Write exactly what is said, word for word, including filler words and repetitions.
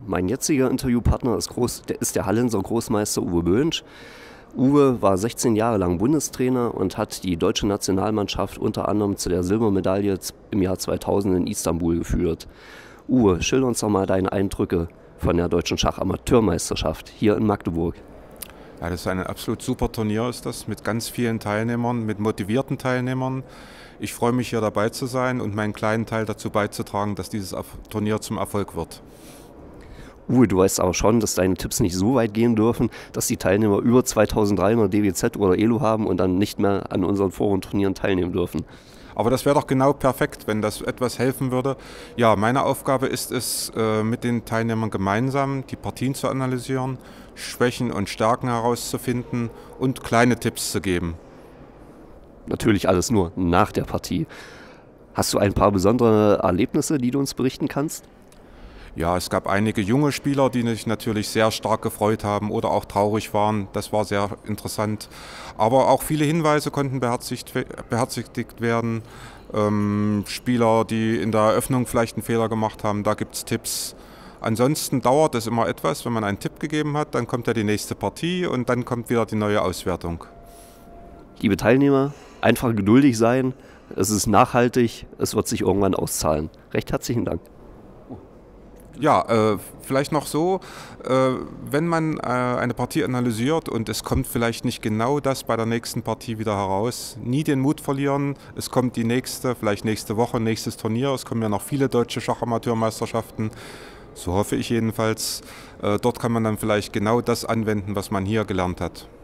Mein jetziger Interviewpartner ist, Groß, der, ist der Hallenser Großmeister Uwe Böhnsch. Uwe war sechzehn Jahre lang Bundestrainer und hat die deutsche Nationalmannschaft unter anderem zu der Silbermedaille im Jahr zweitausend in Istanbul geführt. Uwe, schilder uns doch mal deine Eindrücke von der deutschen Schachamateurmeisterschaft hier in Magdeburg. Ja, das ist ein absolut super Turnier, ist das, mit ganz vielen Teilnehmern, mit motivierten Teilnehmern. Ich freue mich, hier dabei zu sein und meinen kleinen Teil dazu beizutragen, dass dieses Turnier zum Erfolg wird. Uwe, du weißt aber schon, dass deine Tipps nicht so weit gehen dürfen, dass die Teilnehmer über zweitausenddreihundert D W Z oder E L U haben und dann nicht mehr an unseren Forenturnieren teilnehmen dürfen. Aber das wäre doch genau perfekt, wenn das etwas helfen würde. Ja, meine Aufgabe ist es, mit den Teilnehmern gemeinsam die Partien zu analysieren, Schwächen und Stärken herauszufinden und kleine Tipps zu geben. Natürlich alles nur nach der Partie. Hast du ein paar besondere Erlebnisse, die du uns berichten kannst? Ja, es gab einige junge Spieler, die sich natürlich sehr stark gefreut haben oder auch traurig waren. Das war sehr interessant. Aber auch viele Hinweise konnten beherzigt, beherzigt werden. Ähm, Spieler, die in der Eröffnung vielleicht einen Fehler gemacht haben, da gibt es Tipps. Ansonsten dauert es immer etwas, wenn man einen Tipp gegeben hat, dann kommt ja die nächste Partie und dann kommt wieder die neue Auswertung. Liebe Teilnehmer, einfach geduldig sein. Es ist nachhaltig, es wird sich irgendwann auszahlen. Recht herzlichen Dank. Ja, äh, vielleicht noch so, äh, wenn man äh, eine Partie analysiert und es kommt vielleicht nicht genau das bei der nächsten Partie wieder heraus, nie den Mut verlieren, es kommt die nächste, vielleicht nächste Woche, nächstes Turnier, es kommen ja noch viele deutsche Schachamateurmeisterschaften, so hoffe ich jedenfalls. Äh, dort kann man dann vielleicht genau das anwenden, was man hier gelernt hat.